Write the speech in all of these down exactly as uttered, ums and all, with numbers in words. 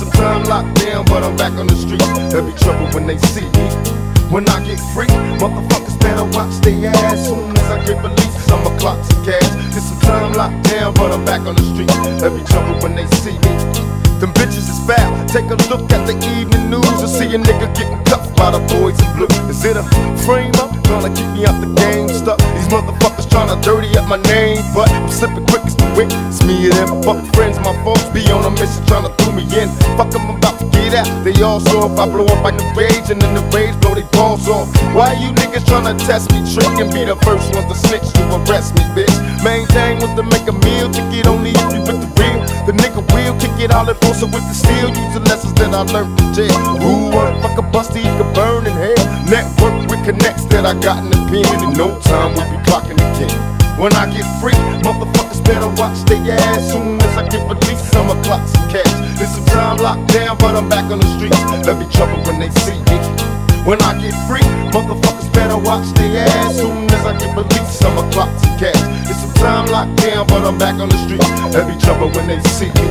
some time locked down, but I'm back on the street. There'll be trouble when they see me. When I get free, motherfuckers better watch their ass. Soon as I get released, I'ma clock some cash. Get some time locked down, but I'm back on the street. There'll be trouble when they see me. Them bitches is foul. Take a look at the evening news and see a nigga getting cuffed by the boys in blue. Is it a frame up? Tryna keep me out the game stuck. These motherfuckers tryna dirty up my name, but I'm slipping quick as the wind. It's me and them fuck friends, my folks be on a mission tryna throw me in. Fuck them, I'm about to get out. They all saw if I blow up like the rage, and then the rage blow they balls off. Why you niggas tryna test me, trick, and be the first ones to snitch to arrest me, bitch? Main thing was to make a meal, to get only if you with the real. The nigga will kick it all in force with the steel. Use the lessons that I learned from jail. Who wanna fuck a busty, he could burn in hell. Network with connects that I got in the pen, and in no time we'll be clocking again. When I get free, motherfuckers better watch their ass. Soon as I get released, I'ma clock some cash. There's some time locked down, but I'm back on the streets. There'll be trouble when they see me. When I get free, motherfuckers better watch their ass. Soon as I get released, I'ma clock some cash. There's some time locked down, but I'm back on the streets. There'll be trouble when they see me.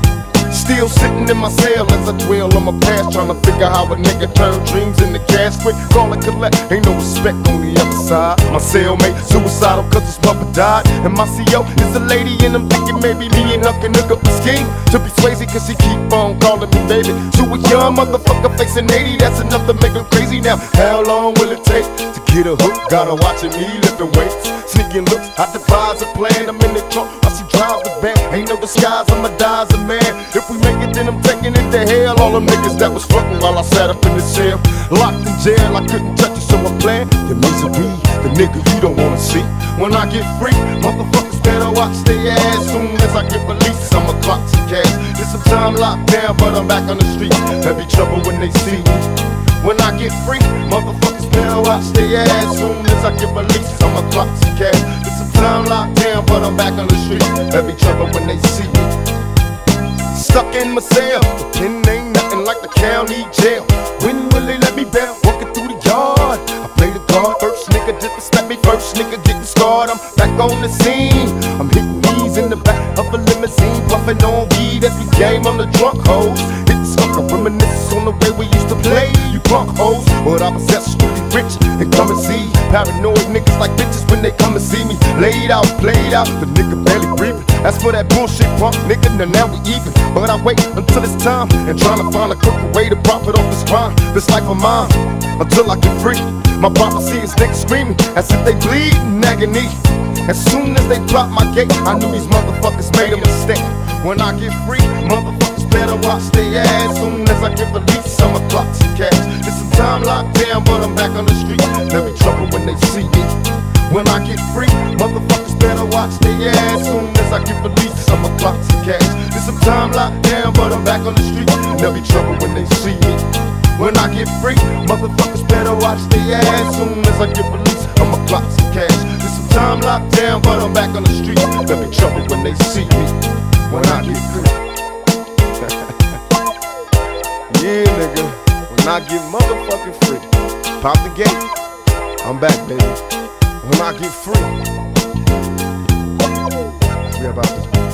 Still sitting in my cell as I dwell on my past, trying to figure how a nigga turn dreams into cash quick. Call it collect, ain't no respect on the other side. My cellmate suicidal cause his mother died, and my C O is a lady, and I'm thinking maybe me and her can hook up a scheme to be Swayze, cause she keep on calling me baby. To a young motherfucker facing eighty, that's enough to make her crazy. Now how long will it take to get a hook? Gotta watching me lifting weights, sneaking looks. I devise a plan, I'm in the trunk while she drives the van. Ain't no disguise, I'ma die as a man. If we make it, then I'm taking it to hell. All them niggas that was frontin' while I sat up in the cell, locked in jail, I couldn't touch it, so I planned your misery, the nigga you don't wanna see. When I get free, motherfuckers better watch their ass. Soon as I get released, I'ma clock some cash. There's some time locked down, but I'm back on the street. There'll be trouble when they see me. When I get free, motherfuckers better watch their ass. Soon as I get released, I'ma clock some cash. There's some time locked down, but I'm back on the street. There'll be trouble when they see me. Stuck in my cell, the pen ain't nothing like the county jail. When will they let me bail? Walking through the yard, I play the guard. First nigga disrespect me, first nigga getting scarred. I'm back on the scene, I'm hitting knees in the back of a limousine, puffing on weed as we game on the drunk hoes. Hit the sucker, reminisce on the way we used to play. You punk hoes, but I possess really rich and come and see. Paranoid niggas like bitches when they come and see me. Laid out, played out, the nigga barely breathing. As for that bullshit punk nigga, now, now we even. But I wait until it's time and trying to find a quicker way to profit off this crime, this life of mine, until I get free. My prophecy is niggas screaming as if they bleed in agony. As soon as they drop my gate, I knew these motherfuckers made a mistake. When I get free, motherfuckers better watch their ass. Soon as I get released, I'ma clock some cash. There's some time locked down, but I'm back on the street. There'll be trouble when they see me. When I get free, motherfuckers better watch their ass. Soon as I get released, I'ma clock some cash. There's some time locked down, but I'm back on the street. There'll be trouble when they see me. When I get free, motherfuckers better watch their ass. Soon as I get released, I'ma clock some cash. There's some time locked down, but I'm back on the street. There'll be trouble when they see me. When I get free. Yeah, nigga. When I get motherfucking free, pop the gate. I'm back, baby. When I get free, we about this.